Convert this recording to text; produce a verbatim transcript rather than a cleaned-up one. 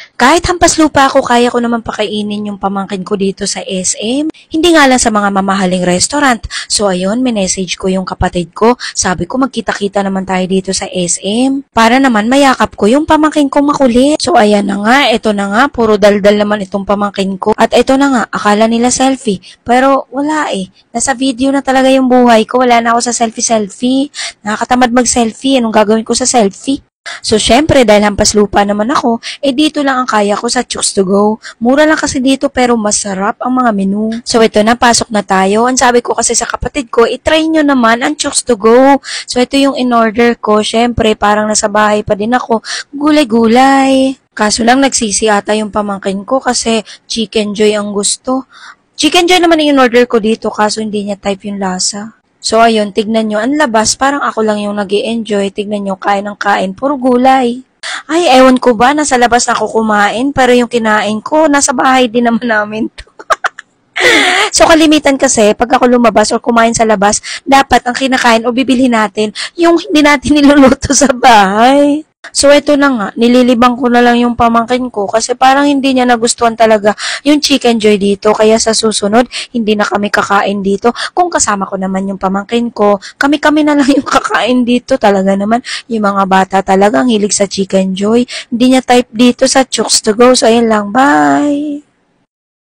Kahit hampas lupa ako, kaya ko naman pakainin yung pamangkin ko dito sa S M. Hindi nga lang sa mga mamahaling restaurant. So ayun, minessage ko yung kapatid ko. Sabi ko magkita-kita naman tayo dito sa S M. Para naman mayakap ko yung pamangkin ko makulit. So ayan na nga, eto na nga, puro daldal naman itong pamangkin ko. At eto na nga, akala nila selfie. Pero wala eh. Nasa video na talaga yung buhay ko. Wala na ako sa selfie-selfie. Nakakatamad mag-selfie. Anong gagawin ko sa selfie? So, syempre, dahil hampas lupa naman ako, eh dito lang ang kaya ko sa Chooks to Go. Mura lang kasi dito pero masarap ang mga menu. So, ito na, pasok na tayo. Ang sabi ko kasi sa kapatid ko, itry nyo naman ang Chooks to Go. So, ito yung in-order ko. Syempre, parang nasa bahay pa din ako. Gulay-gulay. Kaso lang, nagsisi ata yung pamangkin ko kasi Chicken Joy ang gusto. Chicken Joy naman yung in-order ko dito kaso hindi niya type yung lasa. So, ayun, tignan nyo, ang labas, parang ako lang yung nag-i-enjoy. Tignan nyo, kain ng kain, puro gulay. Ay, ewan ko ba, nasa labas na ako kumain, pero yung kinain ko, nasa bahay din naman namin to. So, kalimitan kasi, pag ako lumabas or kumain sa labas, dapat ang kinakain o bibili natin, yung hindi natin niluluto sa bahay. So, ito na nga, nililibang ko na lang yung pamangkin ko kasi parang hindi niya nagustuhan talaga yung Chicken Joy dito. Kaya sa susunod, hindi na kami kakain dito. Kung kasama ko naman yung pamangkin ko, kami-kami na lang yung kakain dito. Talaga naman, yung mga bata talagang hilig sa Chicken Joy. Hindi niya type dito sa Chooks to Go. So, ayun lang, bye!